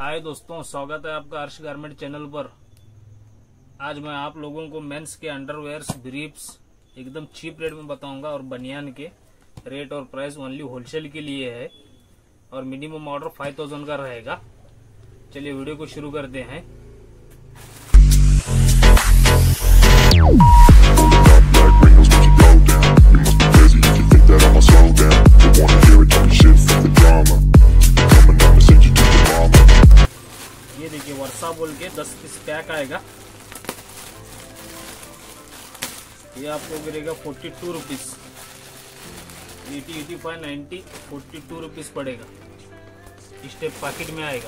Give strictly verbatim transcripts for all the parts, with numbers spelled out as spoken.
हाय दोस्तों, स्वागत है आपका अर्श गारमेंट चैनल पर। आज मैं आप लोगों को मेंस के अंडरवेयर्स, ब्रीफ्स एकदम चीप रेट में बताऊंगा और बनियान के रेट और प्राइस ओनली होलसेल के लिए है और मिनिमम ऑर्डर फाइव थाउजेंड का रहेगा। चलिए वीडियो को शुरू करते हैं। ये देखिए वर्षा बोल के दस पीस पैक आएगा। ये आपको गिरेगा forty two rupees, eighty eighty five ninety forty two rupees पड़ेगा। स्टेप पैकेट में आएगा,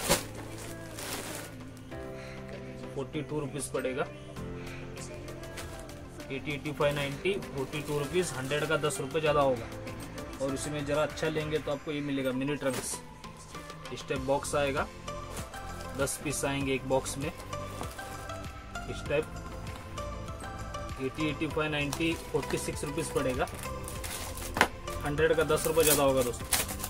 फोर्टी टू रुपीज पड़ेगा। Eighty eighty five ninety forty two rupees, hundred का दस रुपये ज़्यादा होगा। और इसमें ज़रा अच्छा लेंगे तो आपको ये मिलेगा मिनी ट्रंक्स। स्टेप बॉक्स आएगा, दस पीस आएंगे एक बॉक्स में। इस type eighty eighty five ninety forty six rupees पड़ेगा। हंड्रेड का दस रुपये ज़्यादा होगा दोस्तों।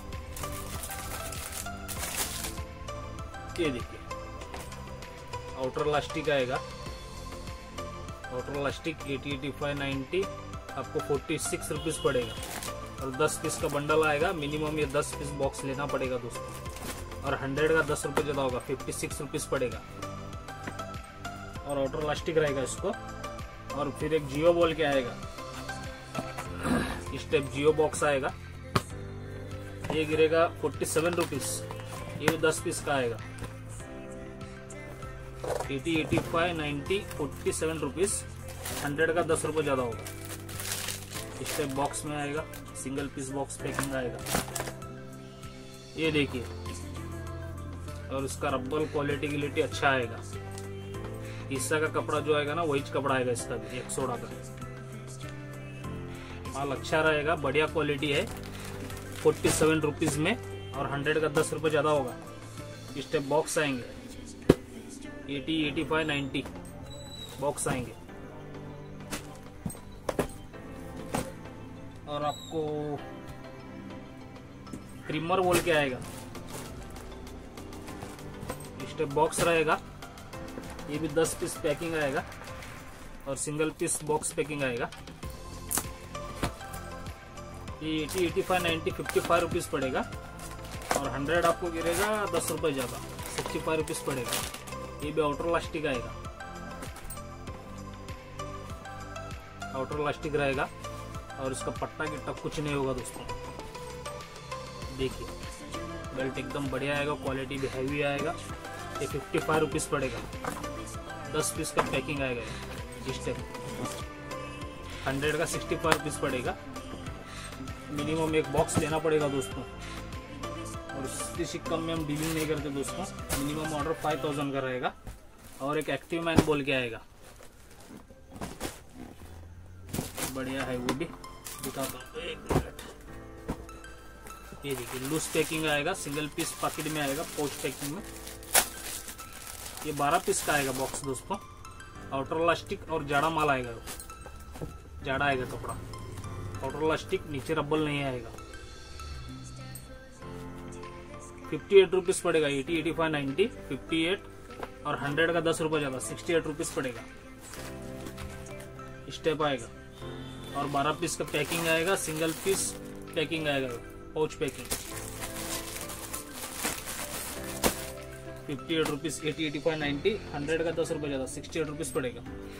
ये देखिए आउटर लास्टिक आएगा। Outer elastic eighty eighty five ninety आपको फोर्टी सिक्स रुपीज पड़ेगा और दस पीस का बंडल आएगा। मिनिमम ये दस पीस बॉक्स लेना पड़ेगा दोस्तों। और हंड्रेड का दस रुपये ज़्यादा होगा, फिफ्टी सिक्स रुपीज़ पड़ेगा। और आउटर लास्टिक रहेगा इसको। और फिर एक जियो बोल के आएगा, इस टाइप जियो बॉक्स आएगा। ये गिरेगा फोर्टी सेवन रुपीज़, ये भी दस पीस का आएगा। Eighty eighty five ninety forty seven rupees, hundred का दस रुपये ज़्यादा होगा। इस टाइप बॉक्स में आएगा, सिंगल पीस बॉक्स पैकिंग आएगा। ये देखिए, और इसका रबर क्वालिटी क्वालिटी अच्छा आएगा। ईसा का कपड़ा जो आएगा ना वही कपड़ा आएगा इसका भी, एक सोडा का माल अच्छा रहेगा, बढ़िया क्वालिटी है। फोर्टी सेवन रुपीज में और हंड्रेड का दस रुपये ज्यादा होगा। स्टेप बॉक्स आएंगे, eighty eighty five ninety box आएंगे। और आपको ट्रिमर बोल के आएगा, स्टेप बॉक्स रहेगा। ये भी दस पीस पैकिंग आएगा और सिंगल पीस बॉक्स पैकिंग आएगा। ये eighty eighty five ninety fifty five rupees पड़ेगा और हंड्रेड आपको गिरेगा दस रुपये ज़्यादा, सिक्सटी फाइव रुपीज पड़ेगा। ये भी आउटर लास्टिक आएगा, आउटर लास्टिक रहेगा और इसका पट्टा की टक कुछ नहीं होगा दोस्तों। देखिए बेल्ट एकदम बढ़िया आएगा, क्वालिटी भी हैवी आएगा। ये फिफ्टी फाइव रुपीज़ पड़ेगा, दस पीस का पैकिंग आएगा। इस टाइप हंड्रेड का सिक्सटी फाइव रुपीज़ पड़ेगा। मिनिमम एक बॉक्स लेना पड़ेगा दोस्तों। और इससे कम में हम डीलिंग नहीं करते दोस्तों। मिनिमम ऑर्डर फाइव थाउजेंड का रहेगा। और एक एक्टिव मैन बोल के आएगा, बढ़िया है वो भी, दिखाता हूँ एक मिनट। ये देखिए लूज पैकिंग आएगा, सिंगल पीस पैकेट में आएगा, पाउच पैकिंग में। ये बारह पीस का आएगा बॉक्स दोस्तों। आउटर लास्टिक और जाड़ा माल आएगा, जाड़ा आएगा कपड़ा। आउटर लास्टिक, नीचे रब्बल नहीं आएगा। फिफ्टी एट रुपीज पड़ेगा, eighty eighty five ninety fifty eight और हंड्रेड का दस रुपये ज़्यादा, सिक्सटी एट रुपीज पड़ेगा। स्टेप आएगा और बारह पीस का पैकिंग आएगा, सिंगल पीस पैकिंग आएगा, pouch packing. Fifty eight rupees, eighty eighty five ninety, hundred का दस रुपये ज़्यादा, सिक्सटी एट रुपीज पड़ेगा।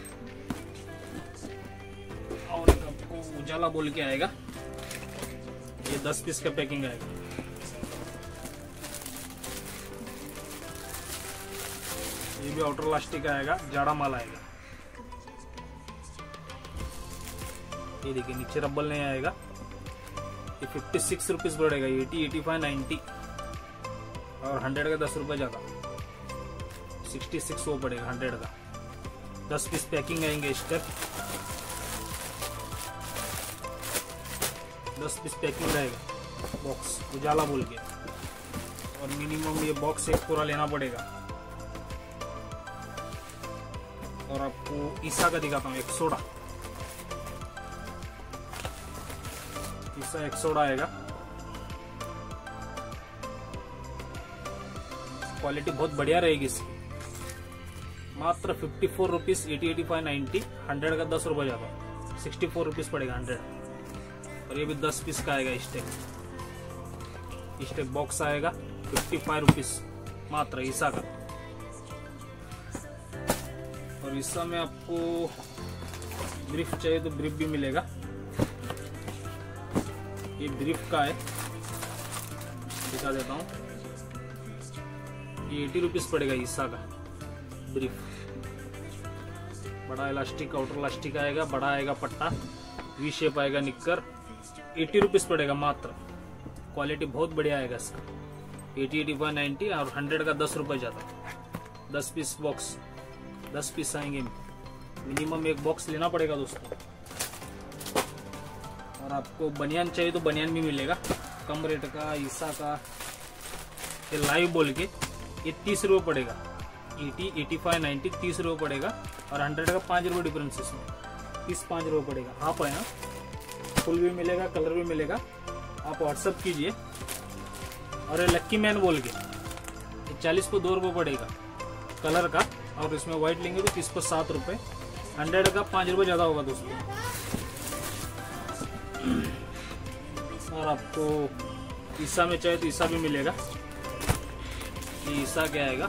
और आपको उजाला बोल के आएगा, ये दस पीस का पैकिंग आएगा। ये भी आउटर लास्टिक आएगा, जाड़ा माल आएगा। ये देखिए नीचे रब्बल नहीं आएगा। ये फिफ्टी सिक्स रुपीज पड़ेगा, एटी एटी फाइव नाइन्टी और हंड्रेड का दस रुपये ज़्यादा, सिक्सटी सिक्स वो पड़ेगा हंड्रेड का। दस पीस पैकिंग आएंगे। स्टेप दस पीस पैकिंग रहेगा बॉक्स, उजाला बोल के। और मिनिमम ये बॉक्स एक पूरा लेना पड़ेगा। और आपको ईसा का दिखाता हूँ, एक सोडा। ईसा एक सोडा आएगा। क्वालिटी बहुत बढ़िया रहेगी इसकी। मात्र fifty four rupees eighty eighty five ninety, hundred का दस रुपये ज्यादा, सिक्सटी फोर रुपीज पड़ेगा हंड्रेड। और ये भी दस पीस का आएगा स्टेक। स्टेक बॉक्स आएगा फिफ्टी फाइव रुपीज मात्र ईसा का। और ईसा में आपको ब्रीफ चाहिए तो ब्रीफ भी मिलेगा। ये ब्रीफ का है, दिखा देता हूँ। ये एटी रुपीज पड़ेगा ईसा का ब्रीफ। बड़ा इलास्टिक, आउटर इलास्टिक आएगा, बड़ा आएगा पट्टा, वी शेप आएगा निक्कर। एटी रुपीज पड़ेगा मात्र। क्वालिटी बहुत बढ़िया आएगा इसका। एटी एटी फाइव नाइन्टी और हंड्रेड का दस रुपए ज्यादा। दस पीस बॉक्स, दस पीस आएंगे, मिनिमम एक बॉक्स लेना पड़ेगा दोस्तों। और आपको बनियान चाहिए तो बनियान भी मिलेगा कम रेट का ईसा का। ये लाइव बोल के ये तीस रुपये पड़ेगा। एटी एटी फाइव नाइन्टी तीस रुपये पड़ेगा और हंड्रेड का पाँच रुपये डिफरेंस इसमें। तीस पाँच रुपये पड़ेगा। हाफ है ना, फुल भी मिलेगा, कलर भी मिलेगा। आप व्हाट्सअप कीजिए। और ये लक्की मैन बोल के ये चालीस को दो रुपये पड़ेगा कलर का। और इसमें व्हाइट लेंगे तो तीस पर सात रुपये, हंड्रेड का पाँच रुपये ज़्यादा होगा दोस्तों। और आपको ईसा में चाहिए तो ईसा भी मिलेगा। ये ईसा क्या आएगा,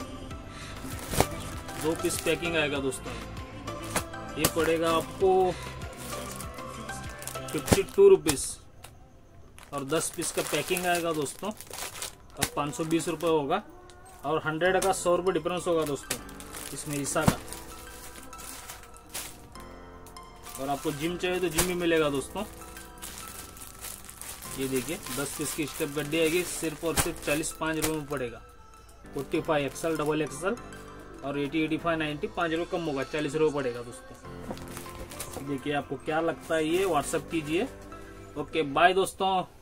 दो पीस पैकिंग आएगा दोस्तों। ये पड़ेगा आपको फिफ्टी टू रुपीज और दस पीस का पैकिंग आएगा दोस्तों। और पाँच सौ बीस रुपये होगा और हंड्रेड का सौ रुपये डिफरेंस होगा दोस्तों इसमें ईसा का। और आपको जिम चाहिए तो जिम भी मिलेगा दोस्तों। ये देखिए दस पीस की स्टेप गड्डी आएगी, सिर्फ और सिर्फ चालीस पाँच रुपये में पड़ेगा। Forty five XL, double XL और एटी एटी फाइव नाइन्टी, पाँच रुपये कम होगा, चालीस रुपये पड़ेगा दोस्तों। देखिए आपको क्या लगता है, ये व्हाट्सएप कीजिए। ओके बाय दोस्तों।